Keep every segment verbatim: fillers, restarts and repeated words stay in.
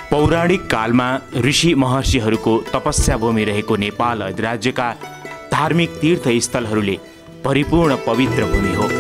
पौराणिक कालमा ऋषि महर्षिहरूको तपस्या भूमि रहेको नेपाल अधिराज्यका धार्मिक तीर्थस्थलहरूले परिपूर्ण पवित्र भूमि हो।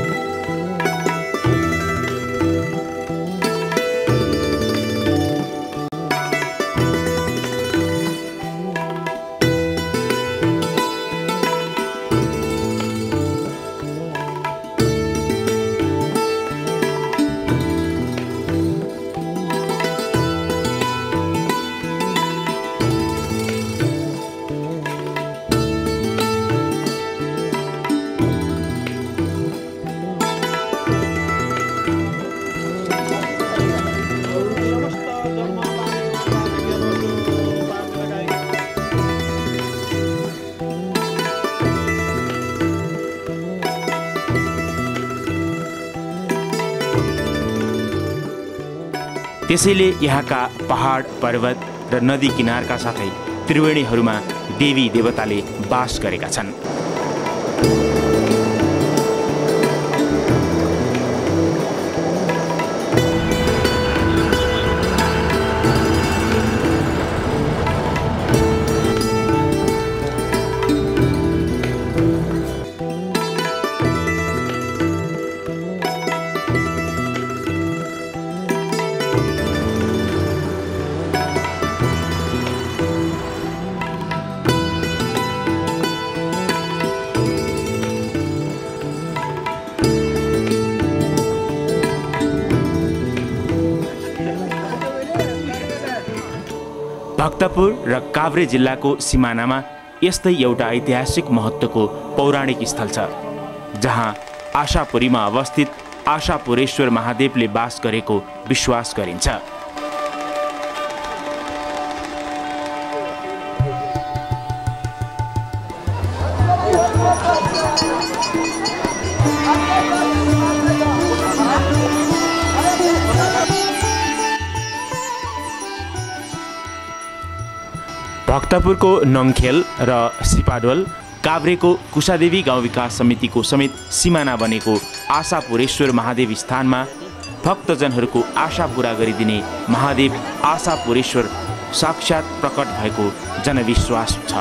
त्यसैले यहाँका पहाड पर्वत र नदी किनारका साथै त्रिवेणीहरूमा देवी देवताले बास गरेका छन्। भक्तपुर र काभ्रे जिल्लाको सिमानामा यस्तै एउटा ऐतिहासिक महत्त्वको पौराणिक स्थल छ, जहाँ आशापुरीमा अवस्थित आशापुरेश्वर महादेवले बास गरेको विश्वास गरिन्छ। भक्तपुरको नङखेल र सिपाडोल, काभ्रेको कुशादेवी गाउँ विकास समितिको समेत सिमाना बनेको आशापुरेश्वर महादेव स्थानमा भक्तजनहरूको आशा पूरा गरिदिने महादेव आशापुरेश्वर साक्षात् प्रकट भएको जनविश्वास छ।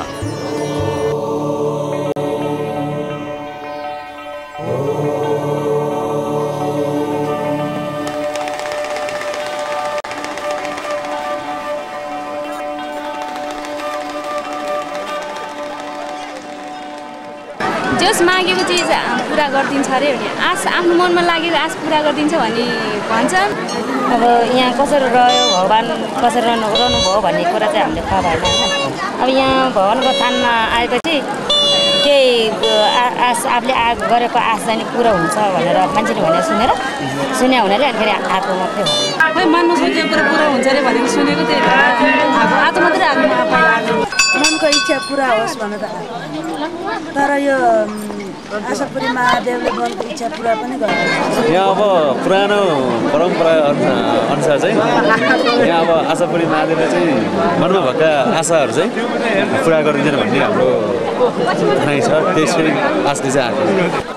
जस मागेको चिज पुरा गरिदिन्छ अरे भने आश आफ्नो मनमा लागेको आश पुरा गरिदिन्छ भन्ने भन्छन्। अब यहाँ कसरी रह्यो भगवान् कसरी रहनु रहनुभयो भन्ने कुरा चाहिँ हामीले थाहा भएन होइन। अब यहाँ भगवान्को थानमा आएपछि केही आश आफूले आ गरेको आश चाहिँ पुरा हुन्छ भनेर मान्छेले भनेर सुनेर सुन्या हुनाले अनिखेरि आएको मात्रै हो। आफै मान्नु सोचेको कुरा पुरा हुन्छ अरे भनेर सुनेको त्यही आएको मात्रै आएको मनको इच्छा पुरा होस् भनेर। तर यो आशापुरी महादेवले मनको इच्छा पुरा पनि गर्छ। यहाँ अब पुरानो परम्परा अनुसार चाहिँ यहाँ अब आशापुरी महादेवले चाहिँ मनमा भएका आशाहरू चाहिँ पुरा गरिदिन्छ भन्ने हाम्रो भनाइ छ। त्यसै आशले चाहिँ आएको।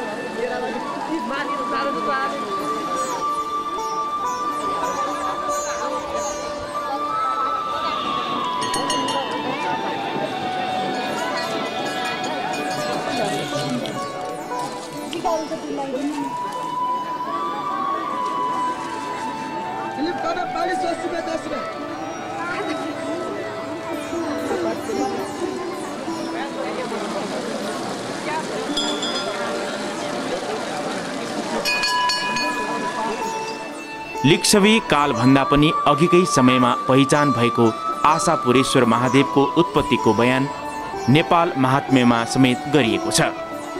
लिच्छवी कालभन्दा पनि अघिकै समयमा पहिचान भएको आशापुरेश्वर महादेवको उत्पत्तिको बयान नेपाल महात्म्यमा समेत गरिएको छ।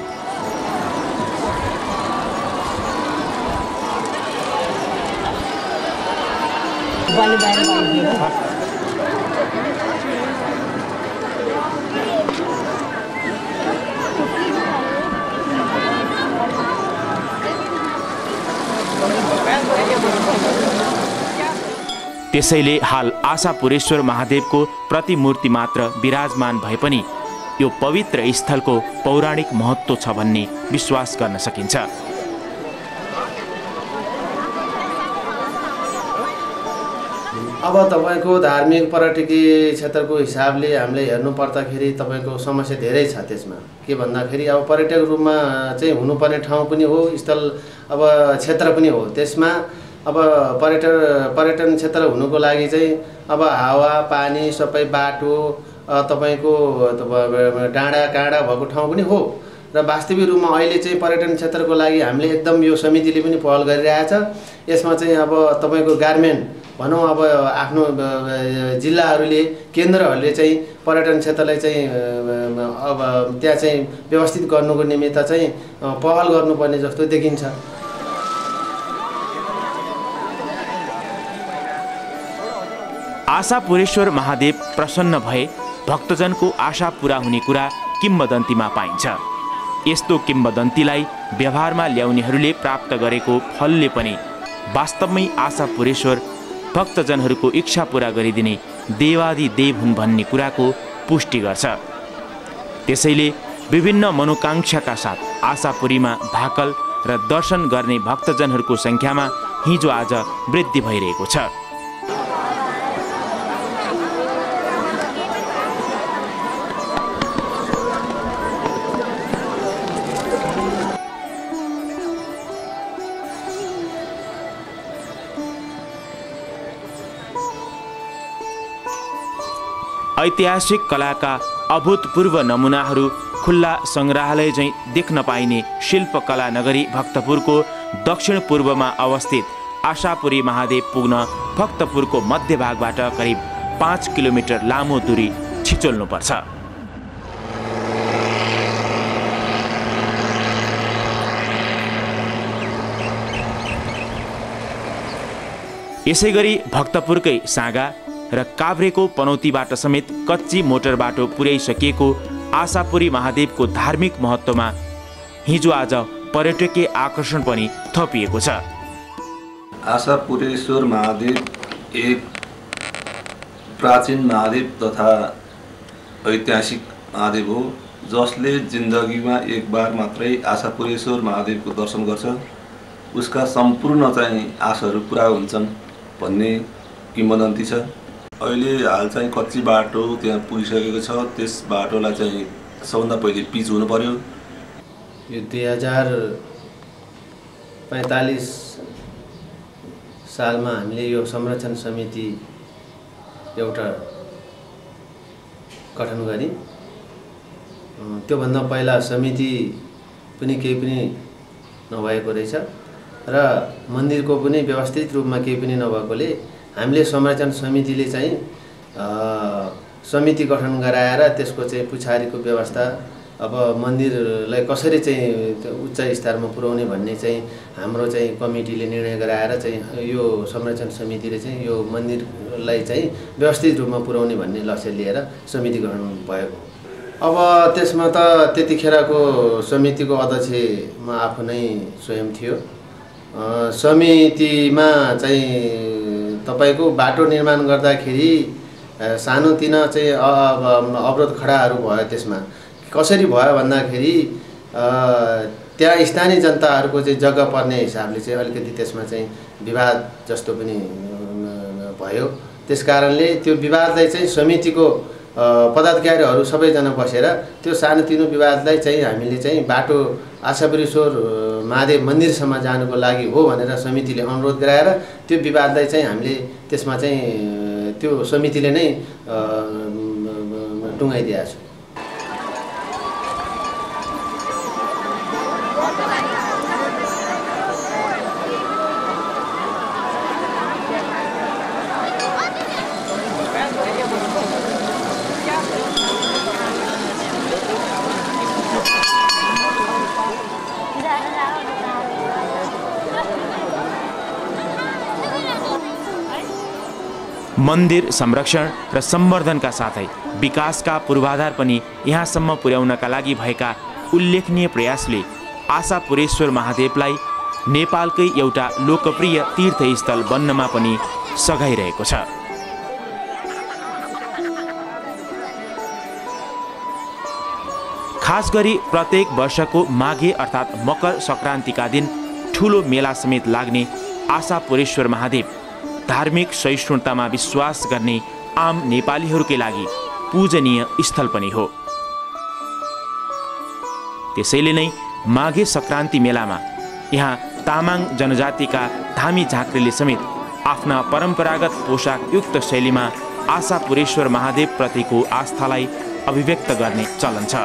त्यसैले हाल आशापुरेश्वर महादेवको प्रतिमूर्ति मात्र विराजमान भए पनि यो पवित्र स्थलको पौराणिक महत्त्व छ भन्ने विश्वास गर्न सकिन्छ। अब तपाईँको धार्मिक पर्यटकीय क्षेत्रको हिसाबले हामीले हेर्नु पर्दाखेरि तपाईँको समस्या धेरै छ त्यसमा। के भन्दाखेरि अब पर्यटक रूपमा चाहिँ हुनुपर्ने ठाउँ पनि हो, स्थल अब क्षेत्र पनि हो। त्यसमा अब पर्यटन पर्यटन क्षेत्र हुनुको लागि चाहिँ अब हावा पानी सबै बाटो तपाईँको डाँडा काँडा भएको ठाउँ पनि हो। र वास्तविक रूपमा अहिले चाहिँ पर्यटन क्षेत्रको लागि हामीले एकदम यो समितिले पनि पहल गरिरहेछ। यसमा चाहिँ अब तपाईँको गार्मेन्ट भनौँ अब आफ्नो जिल्लाहरूले केन्द्रहरूले चाहिँ पर्यटन क्षेत्रलाई चाहिँ अब त्यहाँ चाहिँ व्यवस्थित गर्नुको निमित्त चाहिँ पहल गर्नुपर्ने जस्तो देखिन्छ। आशापुरेश्वर महादेव प्रसन्न भए भक्तजनको आशा पूरा हुने कुरा किम्वदन्तीमा पाइन्छ। यस्तो किम्वदन्तीलाई व्यवहारमा ल्याउनेहरूले प्राप्त गरेको फलले पनि वास्तवमै आशापुरेश्वर भक्तजनहरूको इच्छा पूरा गरिदिने देवादि देव हुन् भन्ने कुराको पुष्टि गर्छ। त्यसैले विभिन्न मनोकांक्षाका साथ आशापुरीमा भाकल र दर्शन गर्ने भक्तजनहरूको सङ्ख्यामा हिजो आज वृद्धि भइरहेको छ। ऐतिहासिक कलाका अभूतपूर्व नमुनाहरू खुल्ला सङ्ग्रहालय झैँ देख्न पाइने शिल्पकला नगरी भक्तपुरको दक्षिण पूर्वमा अवस्थित आशापुरी महादेव पुग्न भक्तपुरको मध्यभागबाट करिब पाँच किलोमिटर लामो दूरी छिचोल्नुपर्छ। यसैगरी भक्तपुरकै साँगा र काभ्रेको पनौतीबाट समेत कच्ची मोटर बाटो पुर्याइसकिएको आशापुरी महादेवको धार्मिक महत्त्वमा हिजो आज पर्यटकीय आकर्षण पनि थपिएको छ। आशापुरेश्वर महादेव एक प्राचीन महादेव तथा ऐतिहासिक महादेव हो, जसले जिन्दगीमा एक बार मात्रै आशापुरेश्वर महादेवको दर्शन गर्छ उसका सम्पूर्ण चाहिँ आशाहरू पुरा हुन्छन् भन्ने किंवदन्ती छ। अहिले हाल चाहिँ कच्ची बाटो त्यहाँ पुगिसकेको छ, त्यस बाटोलाई चाहिँ सबभन्दा पहिले पिच हुनु पर्यो। यो दुई हजार पैँतालिस सालमा हामीले यो संरक्षण समिति एउटा गठन गरी त्योभन्दा पहिला समिति पनि केही पनि नभएको रहेछ र मन्दिरको पनि व्यवस्थित रूपमा केही पनि नभएकोले हामीले संरक्षण समितिले चाहिँ समिति गठन गराएर त्यसको चाहिँ पछाडिको व्यवस्था अब मन्दिरलाई कसरी चाहिँ उच्च स्तरमा पुर्याउने भन्ने चाहिँ हाम्रो चाहिँ कमिटीले निर्णय गराएर चाहिँ यो संरक्षण समितिले चाहिँ यो मन्दिरलाई चाहिँ व्यवस्थित रूपमा पुर्याउने भन्ने लक्ष्य लिएर समिति गठन भएको। अब त्यसमा त त्यतिखेरको समितिको अध्यक्ष म आफू नै स्वयं थियो। समितिमा चाहिँ तपाईको बाटो निर्माण गर्दाखेरि सानोतिनो चाहिँ अवरोध खडाहरू भयो। त्यसमा कसरी भयो भन्दाखेरि त्यहाँ स्थानीय जनताहरूको चाहिँ जग्गा पर्ने हिसाबले चाहिँ अलिकति त्यसमा चाहिँ विवाद जस्तो पनि भयो। त्यसकारणले त्यो विवादलाई चाहिँ समितिको पदाधिकारीहरू सबैजना बसेर त्यो सानोतिनो विवादलाई चाहिँ हामीले चाहिँ बाटो आशापुरेश्वर महादेव मन्दिरसम्म जानुको लागि हो भनेर समितिले अनुरोध गराएर त्यो विवादलाई चाहिँ हामीले त्यसमा चाहिँ त्यो समितिले नै टुङ्गाइदिएको छ। मन्दिर संरक्षण र सम्वर्धनका साथै विकासका पूर्वाधार पनि यहाँसम्म पुर्याउनका लागि भएका उल्लेखनीय प्रयासले आशापुरेश्वर महादेवलाई नेपालकै एउटा लोकप्रिय तीर्थस्थल बन्नमा पनि सघाइरहेको छ। खास गरी प्रत्येक वर्षको माघे अर्थात् मकर सङ्क्रान्तिका दिन ठुलो मेला समेत लाग्ने आशापुरेश्वर महादेव धार्मिक सहिष्णुतामा विश्वास गर्ने आम नेपालीहरूकै लागि पूजनीय स्थल पनि हो। त्यसैले नै माघे संक्रान्ति मेलामा यहाँ तामाङ जनजातिका धामी झाँक्रीले समेत आफ्ना परम्परागत पोसाक युक्त शैलीमा आशापुरेश्वर महादेव प्रतिको आस्थालाई अभिव्यक्त गर्ने चलन छ।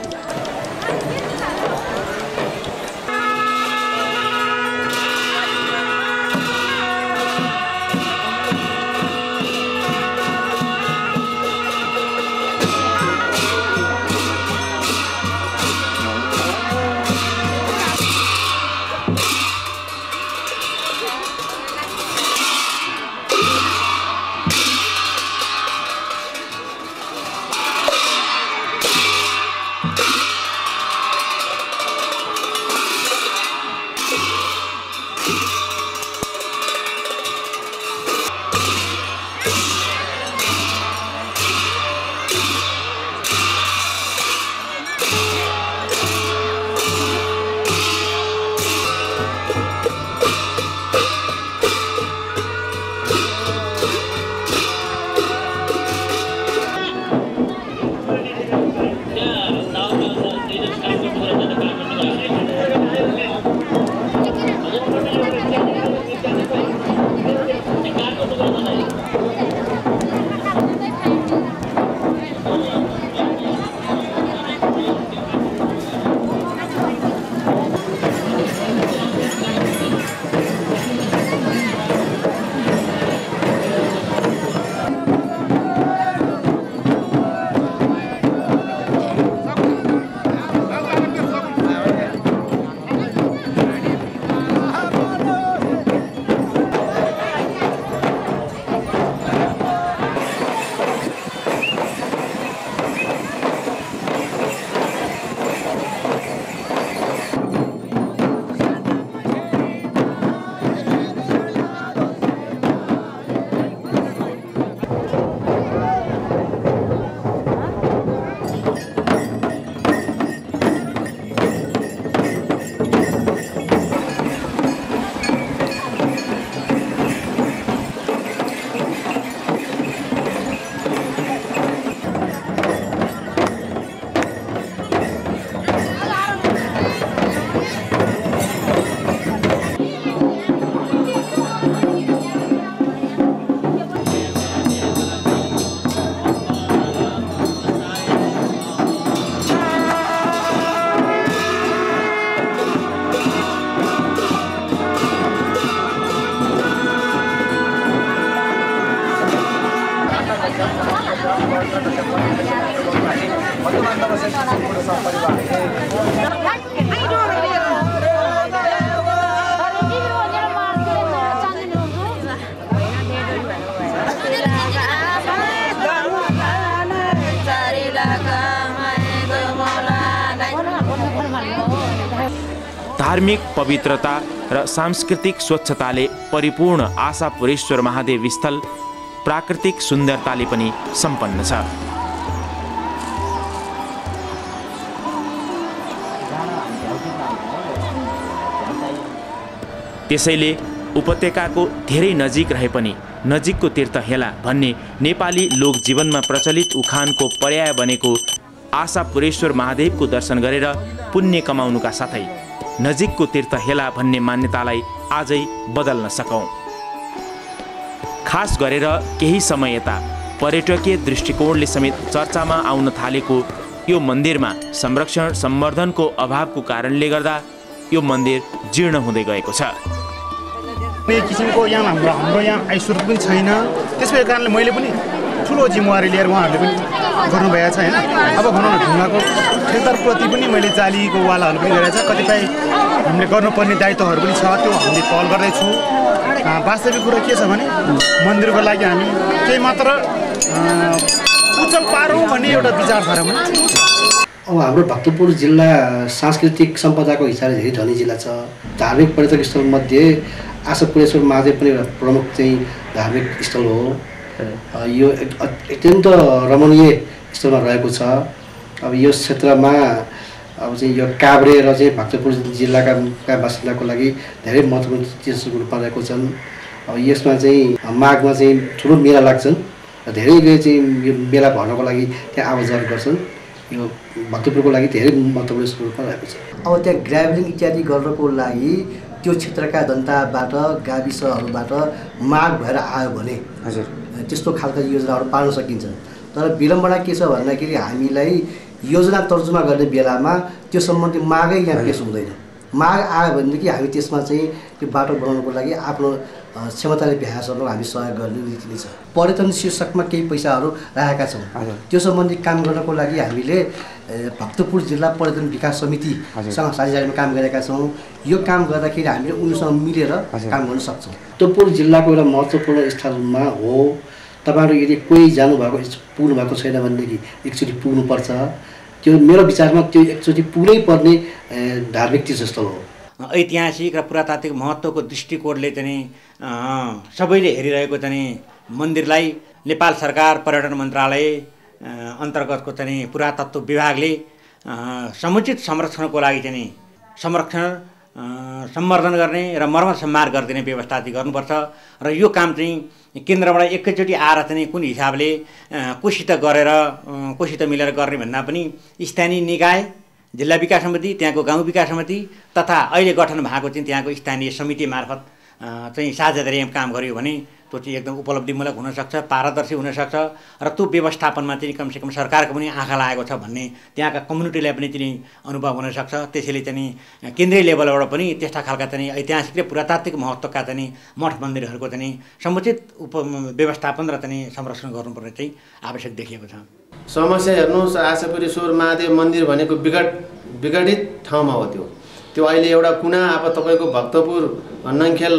धार्मिक पवित्रता र सांस्कृतिक स्वच्छताले परिपूर्ण आशापुरेश्वर महादेव स्थल प्राकृतिक सुन्दरताले पनि सम्पन्न छ। त्यसैले उपत्यकाको धेरै नजिक रहे पनि नजिकको तीर्थ हेला भन्ने नेपाली लोकजीवनमा प्रचलित उखानको पर्याय बनेको आशापुरेश्वर महादेवको दर्शन गरेर पुण्य कमाउनुका साथै नजिकको तीर्थ हेला भन्ने मान्यतालाई आजै बदल्न सकौं। खास गरेर केही समय यता पर्यटकीय दृष्टिकोणले समेत चर्चामा आउन थालेको यो मन्दिरमा संरक्षण सम्वर्धनको अभावको कारणले गर्दा यो मन्दिर जीर्ण हुँदै गएको छ। कुनै किसिमको यहाँ हाम्रो हाम्रो यहाँ आइसुर पनि छैन। त्यसै कारणले मैले पनि ठुलो जिम्मेवारी लिएर उहाँहरूले पनि गर्नुभएको छ होइन। अब भनौँ न ढुङ्गाको ठेकदारप्रति पनि मैले जालीको वालाहरू पनि गरेको छ। कतिपय हामीले गर्नुपर्ने दायित्वहरू पनि छ, त्यो हामीले पहल गर्दैछु। वास्तविक कुरो के छ भने मन्दिरको लागि हामी केही मात्र उच्चल पारौँ भन्ने एउटा विचार छ। अब हाम्रो भक्तपुर जिल्ला सांस्कृतिक सम्पदाको हिसाबले धेरै धनी जिल्ला छ। धार्मिक पर्यटक स्थलमध्ये आशापुरेश्वर महादेव पनि एउटा प्रमुख चाहिँ धार्मिक स्थल हो। यो अत्यन्त रमणीय स्थलमा रहेको छ। अब यो क्षेत्रमा अब चाहिँ यो काभ्रे र चाहिँ भक्तपुर जिल्लाका बासिन्दाको लागि धेरै महत्त्वपूर्ण चिजको रूपमा रहेको छन्। अब यसमा चाहिँ माघमा चाहिँ ठुलो मेला लाग्छन् र धेरैले चाहिँ यो मेला भर्नको लागि त्यहाँ आवाजाही गर्छन्। यो भक्तपुरको लागि धेरै महत्त्वपूर्ण रूपमा रहेको छ। अब त्यहाँ ग्राभलिङ इत्यादि गर्नको लागि त्यो क्षेत्रका जनताबाट गाविसहरूबाट माग भएर आयो भने हजुर त्यस्तो खालका योजनाहरू पाल्न सकिन्छ। तर विलम्बना के छ भन्दाखेरि हामीलाई योजना तर्जुमा गर्ने बेलामा त्यो सम्बन्धी मागै यहाँ पेश हुँदैन। माग आयो भनेदेखि हामी त्यसमा चाहिँ त्यो बाटो बनाउनको लागि आफ्नो क्षमताले भ्यासम्म हामी सहयोग गर्ने नीति नै छ। पर्यटन शीर्षकमा केही पैसाहरू राखेका छौँ। त्यो सम्बन्धी काम गर्नको लागि हामीले भक्तपुर जिल्ला पर्यटन विकास समितिसँग साझेदारीमा काम गरेका छौँ। यो काम गर्दाखेरि हामीले उनीसँग मिलेर काम गर्न सक्छौँ। भक्तपुर जिल्लाको एउटा महत्त्वपूर्ण स्थलमा हो। तपाईँहरू यदि कोही जानुभएको पुग्नु भएको छैन भनेदेखि एकचोटि पुग्नुपर्छ। त्यो मेरो विचारमा त्यो एकचोटि पुरै पर्ने धार्मिक तीर्थस्थल हो। ऐतिहासिक र पुरातात्विक महत्त्वको दृष्टिकोणले चाहिँ सबैले हेरिरहेको चाहिँ मन्दिरलाई नेपाल सरकार पर्यटन मन्त्रालय अन्तर्गतको चाहिँ पुरातत्व विभागले समुचित संरक्षणको लागि चाहिँ संरक्षण सम्वर्धन गर्ने र मर्मत सम्मार गरिदिने व्यवस्था चाहिँ गर्नुपर्छ। र यो काम चाहिँ केन्द्रबाट एकैचोटि आएर चाहिँ कुन हिसाबले कोसित गरेर कोसित मिलेर गर्ने भन्दा पनि स्थानीय निकाय, जिल्ला विकास समिति, त्यहाँको गाउँ विकास समिति तथा अहिले गठन भएको चाहिँ त्यहाँको स्थानीय समिति मार्फत चाहिँ साझेदारीमा काम गर्यो भने त्यो चाहिँ एकदम उपलब्धिमूलक हुनसक्छ, पारदर्शी हुनसक्छ र त्यो व्यवस्थापनमा चाहिँ कमसेकम सरकारको पनि आँखा लागेको छ भन्ने त्यहाँका कम्युनिटीलाई पनि चाहिँ अनुभव हुनसक्छ। त्यसैले चाहिँ केन्द्रीय लेभलबाट पनि त्यस्ता खालका चाहिँ ऐतिहासिक र पुरातात्विक महत्त्वका चाहिँ मठ मन्दिरहरूको चाहिँ समुचित उप व्यवस्थापन र चाहिँ संरक्षण गर्नुपर्ने चाहिँ आवश्यक देखिएको छ। समस्या हेर्नुहोस्, आशापुरेश्वर महादेव मन्दिर भनेको विघट विघटित ठाउँमा हो। त्यो त्यो अहिले एउटा कुना अब तपाईँको भक्तपुर नङखेल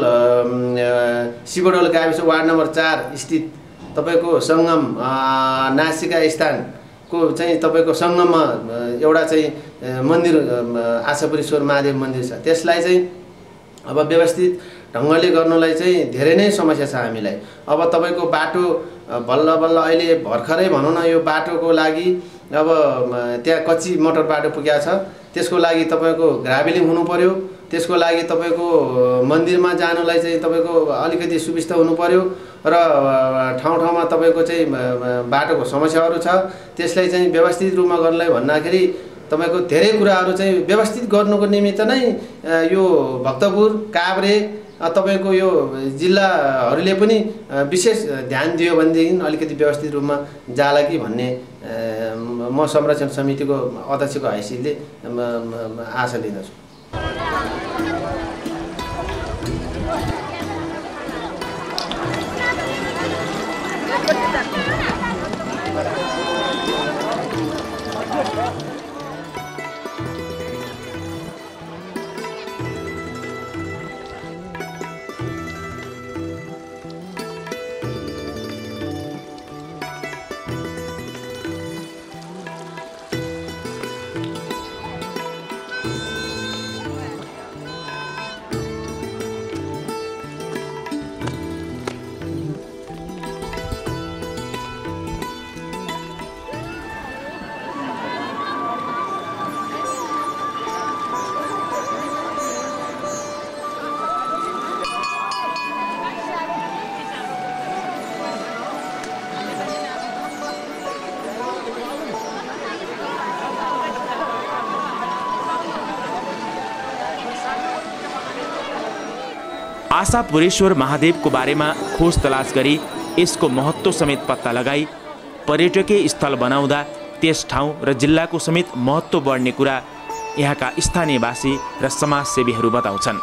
सिबडोल गाविस वार्ड नम्बर चार स्थित तपाईँको सङ्गम नासिका स्थानको चाहिँ तपाईँको सङ्गममा एउटा चाहिँ मन्दिर आशापुरेश्वर महादेव मन्दिर छ। त्यसलाई चाहिँ अब व्यवस्थित ढङ्गले गर्नलाई चाहिँ धेरै नै समस्या छ हामीलाई। अब तपाईँको बाटो बल्ल बल्ल अहिले भर्खरै भनौँ न यो बाटोको लागि अब त्यहाँ कच्ची मोटर बाटो पुगेको छ। त्यसको लागि तपाईँको ग्राभलिङ हुनु पर्यो। त्यसको लागि तपाईँको मन्दिरमा जानुलाई चाहिँ तपाईँको अलिकति सुविस्ता हुनु पर्यो र ठाउँ ठाउँमा तपाईँको चाहिँ बाटोको समस्याहरू छ। त्यसलाई चाहिँ व्यवस्थित रूपमा गर्नलाई भन्दाखेरि तपाईँको धेरै कुराहरू चाहिँ व्यवस्थित गर्नुको निमित्त नै यो भक्तपुर काभ्रे तपाईँको यो जिल्लाहरूले पनि विशेष ध्यान दियो भनेदेखि अलिकति व्यवस्थित रूपमा जाला कि भन्ने म संरक्षण समितिको अध्यक्षको हैसियतले आशा लिँदछु। आशापुरेश्वर महादेवको बारेमा खोज तलास गरी यसको महत्त्व समेत पत्ता लगाई पर्यटकीय स्थल बनाउँदा त्यस ठाउँ र जिल्लाको समेत महत्त्व बढ्ने कुरा यहाँका स्थानीयवासी र समाजसेवीहरू बताउँछन्।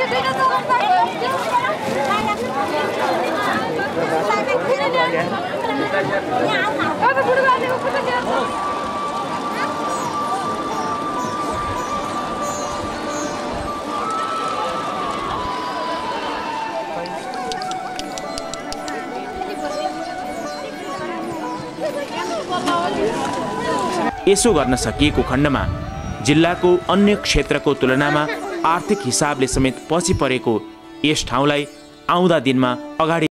यसो गर्न सकिएको खण्डमा जिल्लाको अन्य क्षेत्रको तुलनामा आर्थिक हिसाबले समेत पछि परेको यस ठाउँलाई आउँदा दिनमा अगाडि